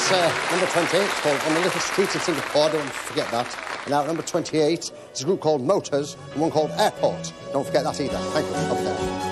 That's number 28. It's called On the Little Street in Singapore. Don't forget that. And now at number 28, there's a group called Motors and one called Airport. Don't forget that either. Thank you. Up there.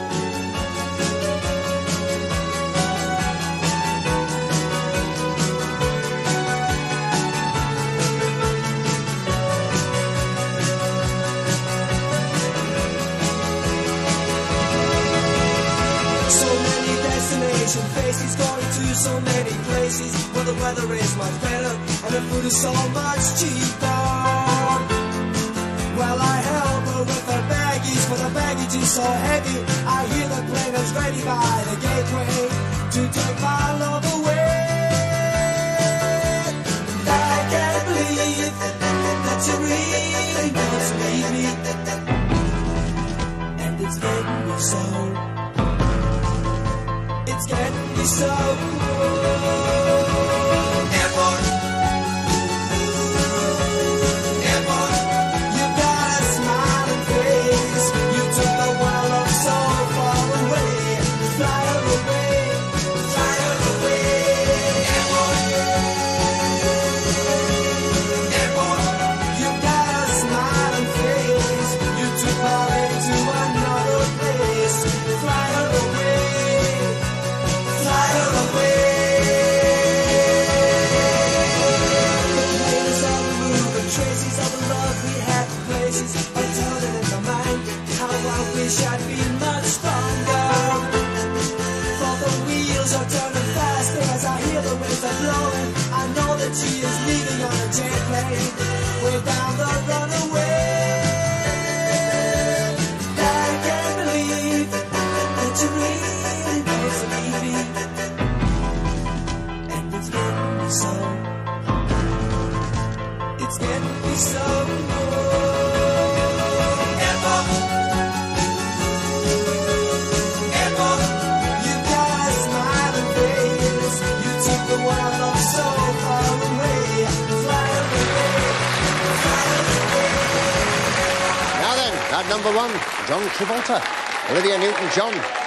Faces going to so many places where the weather is much better and the food is so much cheaper. Well, I help her with her baggies, for the baggage is so heavy. I hear the plane is ready by the gateway to take my love away. I can't believe that you really want to leave me, and it's getting me so. It's getting me so. Airport, airport, you got a smiling face. You took the world up so far away. Fly her away, fly her away. Airport, airport, you got a smiling face. You took my way to another place. Fly her away. Traces of the love we had, places until in my mind. How I wish I'd been much stronger. For the wheels are turning faster as I hear the winds are blowing. I know that she is leaving on a jet plane, way down the runaway. I can't believe that you really want to leave me, and it's getting me so. It's getting me so. Airport, airport, you got a smiling face. You took the world up so far away. Fly away, fly away. Now then, at number 1, John Travolta, Olivia Newton-John.